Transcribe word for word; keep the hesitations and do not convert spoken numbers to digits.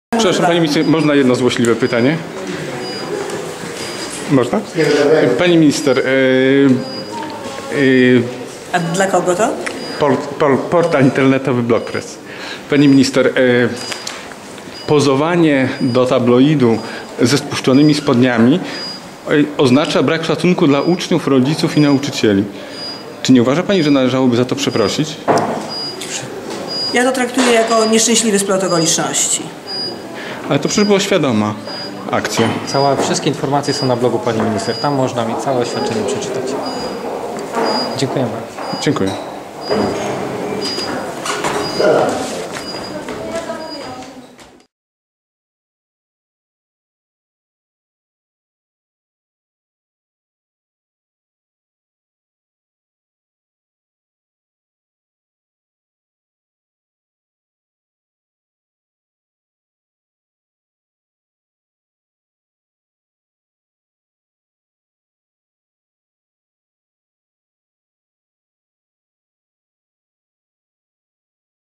Przepraszam, Pani Minister, można jedno złośliwe pytanie? Można? Pani Minister, yy, yy, A dla kogo to? port, port, portal internetowy Blogpress. Pani Minister, yy, pozowanie do tabloidu ze spuszczonymi spodniami yy, oznacza brak szacunku dla uczniów, rodziców i nauczycieli. Czy nie uważa Pani, że należałoby za to przeprosić? Ja to traktuję jako nieszczęśliwy splot okoliczności. Ale to przecież była świadoma akcja. Cała, wszystkie informacje są na blogu Pani Minister. Tam można mi całe oświadczenie przeczytać. Dziękuję bardzo. Dziękuję.